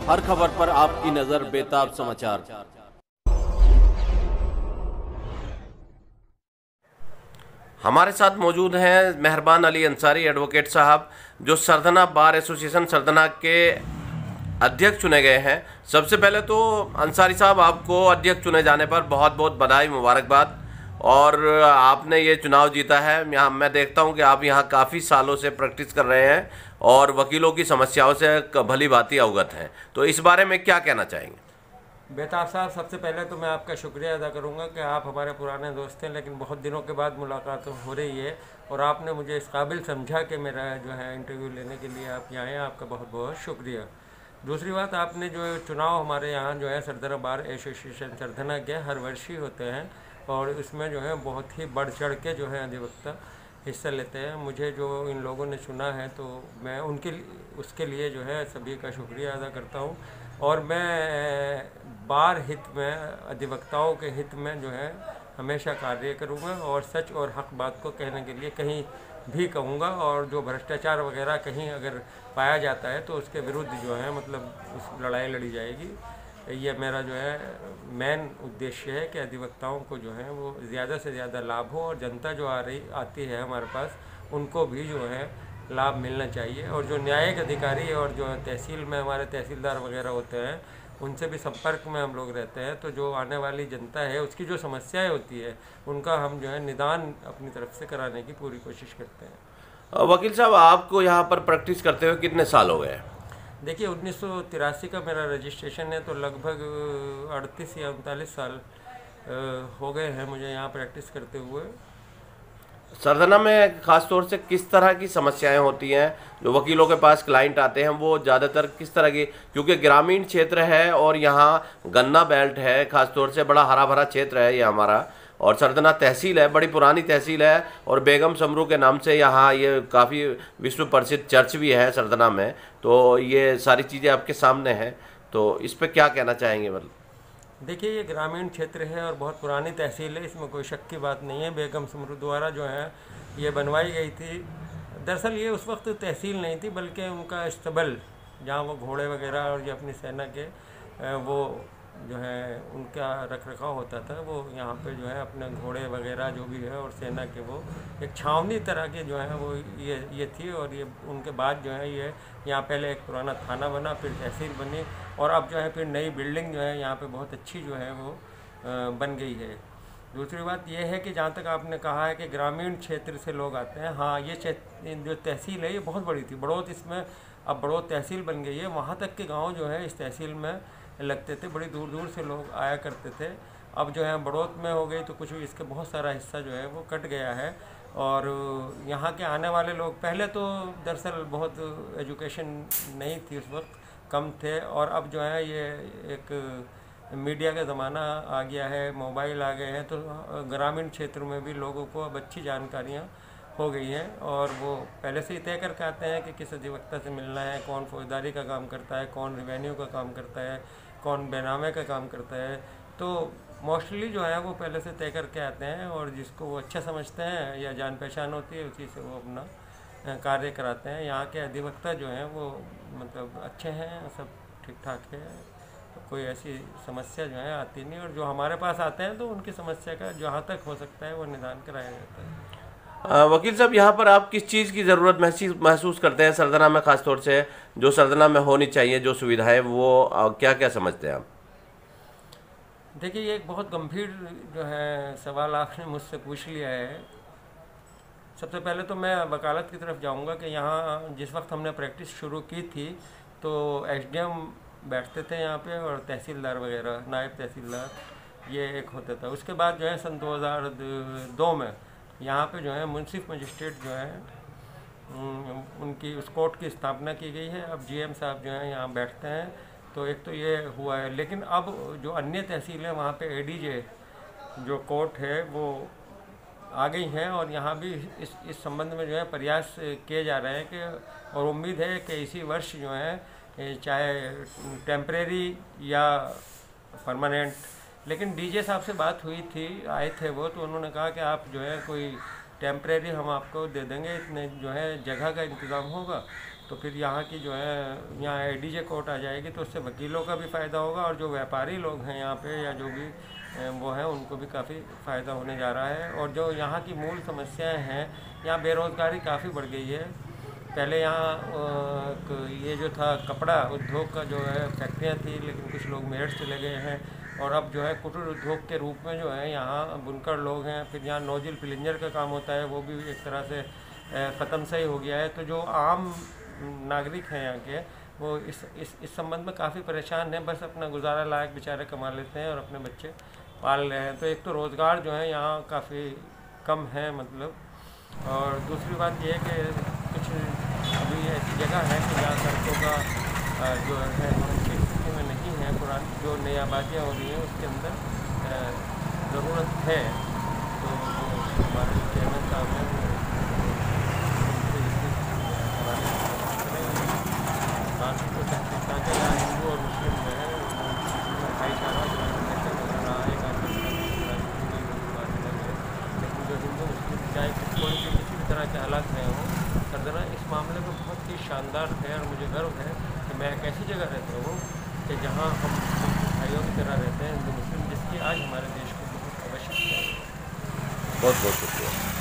हर खबर पर आपकी नजर बेताब समाचार। हमारे साथ मौजूद हैं मेहरबान अली अंसारी एडवोकेट साहब, जो सरदना बार एसोसिएशन सरदना के अध्यक्ष चुने गए हैं। सबसे पहले तो अंसारी साहब, आपको अध्यक्ष चुने जाने पर बहुत बहुत बधाई, मुबारकबाद। और आपने ये चुनाव जीता है। यहाँ मैं देखता हूँ कि आप यहाँ काफ़ी सालों से प्रैक्टिस कर रहे हैं और वकीलों की समस्याओं से भली भांति अवगत हैं, तो इस बारे में क्या कहना चाहेंगे? बेताब साहब, सबसे पहले तो मैं आपका शुक्रिया अदा करूंगा कि आप हमारे पुराने दोस्त हैं, लेकिन बहुत दिनों के बाद मुलाकात हो रही है और आपने मुझे इस काबिल समझा कि मेरा जो है इंटरव्यू लेने के लिए आप यहाँ आए, आपका बहुत बहुत शुक्रिया। दूसरी बात, आपने जो चुनाव हमारे यहाँ जो है सरदना बार एसोसिएशन सरदना के हर वर्ष ही होते हैं और इसमें जो है बहुत ही बढ़ चढ़ के जो है अधिवक्ता हिस्सा लेते हैं। मुझे जो इन लोगों ने चुना है तो मैं उसके लिए जो है सभी का शुक्रिया अदा करता हूँ और मैं बार हित में, अधिवक्ताओं के हित में जो है हमेशा कार्य करूँगा और सच और हक बात को कहने के लिए कहीं भी कहूँगा। और जो भ्रष्टाचार वगैरह कहीं अगर पाया जाता है तो उसके विरुद्ध जो है मतलब उस लड़ाई लड़ी जाएगी। ये मेरा जो है मेन उद्देश्य है कि अधिवक्ताओं को जो है वो ज़्यादा से ज़्यादा लाभ हो और जनता जो आती है हमारे पास उनको भी जो है लाभ मिलना चाहिए। और जो न्यायिक अधिकारी और जो तहसील में हमारे तहसीलदार वगैरह होते हैं उनसे भी संपर्क में हम लोग रहते हैं, तो जो आने वाली जनता है उसकी जो समस्याएं होती है उनका हम जो है निदान अपनी तरफ से कराने की पूरी कोशिश करते हैं। वकील साहब, आपको यहाँ पर प्रैक्टिस करते हुए कितने साल हो गए? देखिए, 1983 का मेरा रजिस्ट्रेशन है, तो लगभग 38 या 39 साल हो गए हैं मुझे यहाँ प्रैक्टिस करते हुए। सरदना में ख़ास तौर से किस तरह की समस्याएं होती हैं? जो वकीलों के पास क्लाइंट आते हैं वो ज़्यादातर किस तरह की, क्योंकि ग्रामीण क्षेत्र है और यहाँ गन्ना बेल्ट है, ख़ास तौर से बड़ा हरा भरा क्षेत्र है ये हमारा, और सरदना तहसील है, बड़ी पुरानी तहसील है और बेगम समरू के नाम से यहाँ ये काफ़ी विश्व प्रसिद्ध चर्च भी है सरदना में। तो ये सारी चीज़ें आपके सामने हैं, तो इस पर क्या कहना चाहेंगे? मतलब देखिए, ये ग्रामीण क्षेत्र है और बहुत पुरानी तहसील है, इसमें कोई शक की बात नहीं है। बेगम समरू द्वारा जो है ये बनवाई गई थी। दरअसल ये उस वक्त तहसील नहीं थी बल्कि उनका स्तबल, जहाँ वो घोड़े वगैरह और ये अपनी सेना के वो जो है उनका रख रखाव होता था, वो यहाँ पे जो है अपने घोड़े वगैरह जो भी है और सेना के वो एक छावनी तरह के जो है वो ये थी। और ये उनके बाद जो है ये यहाँ पहले एक पुराना थाना बना, फिर तहसील बनी और अब जो है फिर नई बिल्डिंग जो है यहाँ पे बहुत अच्छी जो है वो बन गई है। दूसरी बात यह है कि जहाँ तक आपने कहा है कि ग्रामीण क्षेत्र से लोग आते हैं, हाँ, ये जो तहसील है ये बहुत बड़ी थी। बड़ौत, इसमें अब बड़ौत तहसील बन गई है, वहाँ तक के गाँव जो है इस तहसील में लगते थे, बड़ी दूर दूर से लोग आया करते थे। अब जो है बड़ौत में हो गई तो कुछ इसका बहुत सारा हिस्सा जो है वो कट गया है। और यहाँ के आने वाले लोग, पहले तो दरअसल बहुत एजुकेशन नहीं थी उस वक्त, कम थे, और अब जो है ये एक मीडिया का ज़माना आ गया है, मोबाइल आ गए हैं, तो ग्रामीण क्षेत्र में भी लोगों को अब अच्छी जानकारियाँ हो गई हैं और वो पहले से ही तय करके आते हैं कि किस अधिवक्ता से मिलना है, कौन फौजदारी का काम करता है, कौन रिवेन्यू का काम करता है, कौन बेनामे का काम करता है। तो मोस्टली जो है वो पहले से तय करके आते हैं और जिसको वो अच्छा समझते हैं या जान पहचान होती है उसी से वो अपना कार्य कराते हैं। यहाँ के अधिवक्ता जो हैं वो मतलब अच्छे हैं, सब ठीक ठाक है, तो कोई ऐसी समस्या जो है आती नहीं। और जो हमारे पास आते हैं तो उनकी समस्या का जहाँ तक हो सकता है वो निदान कराया जाता है। वकील साहब, यहाँ पर आप किस चीज़ की ज़रूरत महसूस करते हैं सरदना में, ख़ास तौर से जो सरदना में होनी चाहिए जो सुविधाएं, वो क्या क्या समझते हैं आप? देखिए, ये एक बहुत गंभीर जो है सवाल आपने मुझसे पूछ लिया है। सबसे पहले तो मैं वकालत की तरफ जाऊंगा कि यहाँ जिस वक्त हमने प्रैक्टिस शुरू की थी तो एसडीएम बैठते थे यहाँ पे और तहसीलदार वगैरह, नायब तहसीलदार, ये एक होता था। उसके बाद जो है सन 2002 में यहाँ पे जो है मुंसिफ मजिस्ट्रेट जो है उनकी उस कोर्ट की स्थापना की गई है। अब जीएम साहब जो है यहाँ बैठते हैं, तो एक तो ये हुआ है। लेकिन अब जो अन्य तहसील है वहाँ पे एडीजे जो कोर्ट है वो आ गई हैं और यहाँ भी इस संबंध में जो है प्रयास किए जा रहे हैं कि, और उम्मीद है कि इसी वर्ष जो है चाहे टेम्परेरी या परमानेंट, लेकिन डीजे साहब से बात हुई थी, आए थे वो, तो उन्होंने कहा कि आप जो है कोई टेम्परेरी हम आपको दे देंगे, इतने जो है जगह का इंतज़ाम होगा, तो फिर यहाँ की जो है यहाँ एडीजे कोर्ट आ जाएगी, तो उससे वकीलों का भी फ़ायदा होगा और जो व्यापारी लोग हैं यहाँ पे या जो भी वो है उनको भी काफ़ी फ़ायदा होने जा रहा है। और जो यहाँ की मूल समस्याएं हैं, यहाँ बेरोज़गारी काफ़ी बढ़ गई है। पहले यहाँ ये जो था कपड़ा उद्योग का जो है फैक्ट्रियाँ थी, लेकिन कुछ लोग मेरठ चले गए हैं, और अब जो है कुटीर उद्योग के रूप में जो है यहाँ बुनकर लोग हैं। फिर यहाँ नोजिल प्लिंजर का काम होता है, वो भी एक तरह से ख़त्म से ही हो गया है। तो जो आम नागरिक हैं यहाँ के, वो इस संबंध में काफ़ी परेशान हैं, बस अपना गुजारा लायक बेचारे कमा लेते हैं और अपने बच्चे पाल रहे हैं। तो एक तो रोज़गार जो है यहाँ काफ़ी कम है मतलब, और दूसरी बात ये है कि कुछ अभी ऐसी जगह है कि जहाँ सड़कों का जो है अच्छी स्थिति में नहीं है। पुरानी जो नई आबादियाँ हो रही हैं उसके अंदर ज़रूरत है। तो हमारे चेयरमैन साहब हैं वो बाकी तो ताकि यहाँ हिंदू और मुस्लिम जो है भाईचारा जो है नज़र रहा है काफ़ी, लेकिन जो हिंदू मुस्लिम चाहे कोई भी किसी भी तरह के हालात रहे हों, सरदना इस मामले में बहुत ही शानदार है। और मुझे गर्व है कि मैं एक ऐसी जगह रहता हूँ कि जहाँ हम भाइयों की तरह रहते हैं हिंदू मुस्लिम, जिसकी आज हमारे देश को बहुत आवश्यकता है। बहुत बहुत शुक्रिया।